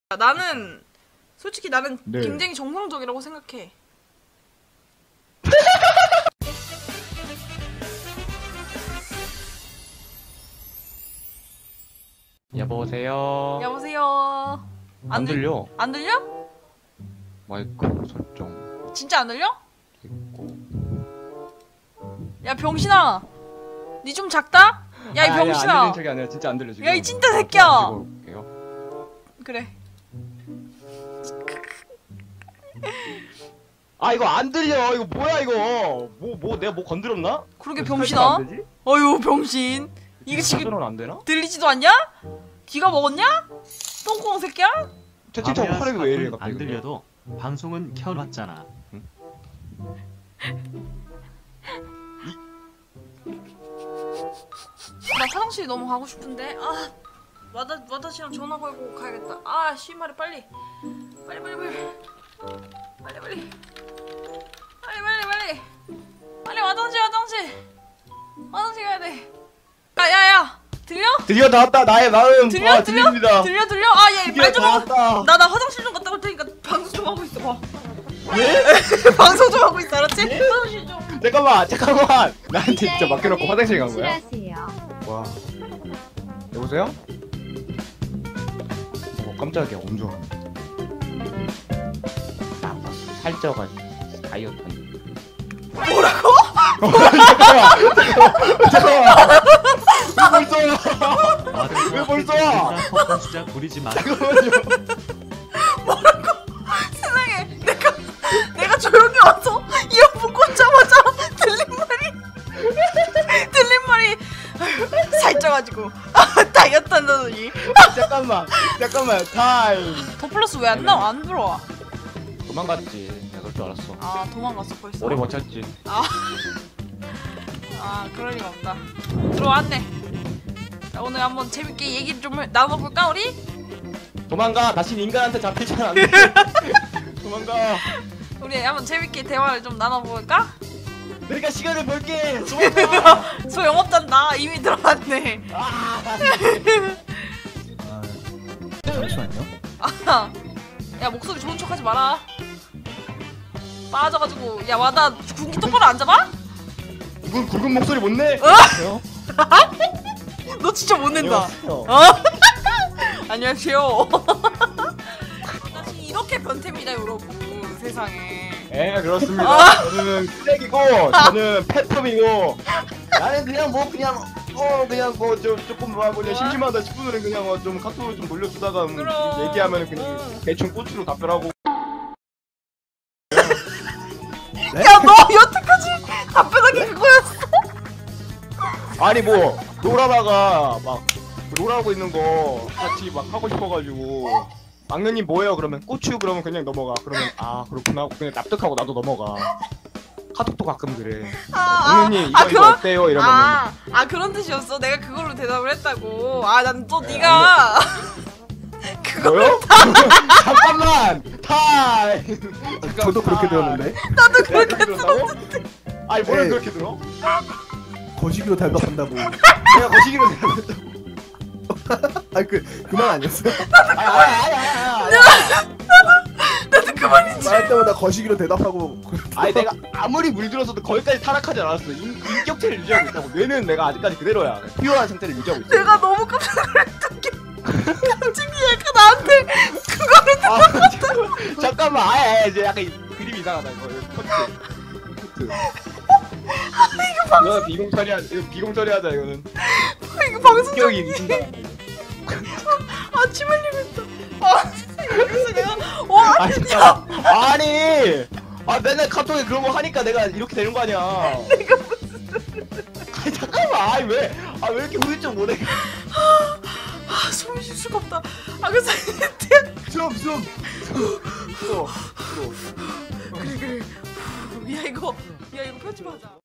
나는 솔직히 나는 네. 굉장히 정상적이라고 생각해. 여보세요. 여보세요. 안 들려. 안 들려? 마이크 설정 진짜 안 들려? 됐고. 야 병신아, 니 좀 작다? 야 이 병신아. 안 들리는 척이 아니라 진짜 안 들려 지금. 야 이 찐따 새끼야. 올게요. 그래. 아 이거 안 들려. 이거 뭐야 이거? 뭐 내가 뭐 건드렸나? 그러게 설정 병신아. 안 되지? 어휴 병신. 이게 지금 설정은 안 되나? 들리지도 않냐? 귀가 먹었냐? 똥콩 새끼야? 저 진짜 아베아 화력이 왜 이래 스카프는 갑자기? 안 들려도 방송은 켜놨잖아. 나 화장실 너무 가고 싶은데. 아 와다시랑 전화 걸고 가야겠다. 아 씨발이 빨리 화장실 가야 돼. 야야야 들려? 나왔다 나의 마음. 들려? 들립니다. 들려? 아얘말 좀 하고. 나왔다. 나 화장실 좀 갔다 올 테니까 방송 좀 하고 있어 봐. 예? 방송 좀 하고 있어 알았지? 화장실 좀. 잠깐만. 나한테 진짜 맡겨놓고 화장실 간 거야? 하세요. 와. 여보세요? 깜짝이야. 엄청. 나빴어. 살쪄가지고 다이어트. 뭐라고? 잠깐만. 왜 벌써 와? 허풍 수작 부리지 마. 잠깐만요. 세상에 내가 조용히 와서 이어폰 꽂자마자 들린 말이 살쪄가지고 다이어트 한다더니. 잠깐만. 타임. 더 플러스 왜 안 나와? 안 들어와. 도망갔지. 내가 그럴 줄 알았어. 아 도망갔어 벌써. 오래 버텼지. 아 그럴 리가 없다. 들어왔네. 자, 오늘 한번 재밌게 얘기 좀 나눠볼까 우리? 도망가. 다시 인간한테 잡히면 안 돼. 도망가. 우리 한번 재밌게 대화를 좀 나눠볼까? 내가 시간을 벌게. 도망가. 소용없단다. 이미 들어왔네. 잠시만요. 야 목소리 좋은 척하지 마라. 빠져가지고. 야 와나 군기 똑바로 안 잡아? 굵은 목소리 못 내. 너 진짜 못 낸다. 안녕하세요. 다시 이렇게 변태입니다 여러분 세상에. 예, 그렇습니다. 저는 쓰레기고, 저는 펫텀이고, 나는 그냥 조금 그냥 심심하다 싶으면 그냥 좀 카톡을 좀 돌려주다가 그럼. 얘기하면 그냥 대충 꼬치로 답변하고. 야 너 여태까지 답변하기 그거였어? 아니 뭐 놀아다가 막 놀아하고 있는 거 같이 막 하고 싶어가지고 막내님 뭐예요? 그러면 꼬추 그러면 그냥 넘어가. 그러면 아 그렇구나 하고 그냥 납득하고 나도 넘어가. 카톡도 가끔 그래. 막내님 이거 어때요? 이러면 그런 뜻이었어? 내가 그걸로 대답을 했다고. 난 또 네가 뭐요? 잠깐만! 타임! 저도 그렇게 들었는데. 나도 그렇게 들었는데? 아니 뭘 네. 그렇게 들어? 거시기로 대답한다고. 내가 거시기로 생각했다고. 아니 그만 아니었어요? 나도 그만이지. 말할 때마다 거시기로 대답하고. 아니 내가 아무리 물들어서도 거기까지 타락하지 않았어. 인격체를 유지하고 있다고. 뇌는 내가 아직까지 그대로야. 피어한 상태를 유지하고 있어. 내가 너무 깜짝 놀랐던 게 갑자기 얘가 나한테 그거를 잠깐만. 이제 약간 그림이 이상하다 이거. 커트. 이거 비공 처리하자. 이거 비공 처리하자 이거는. 이거 방송 기억이 미친다. 침 흘리고 있다. 그래서 내가 와 잠깐만. 아니. 맨날 카톡에 그런 거 하니까 내가 이렇게 되는 거 아니야. 내가 무슨 잠깐만. 왜 이렇게 후유증 못해? 숨을 쉴 수가 없다. 그래서 숨. 그래 야 이거 편집하자.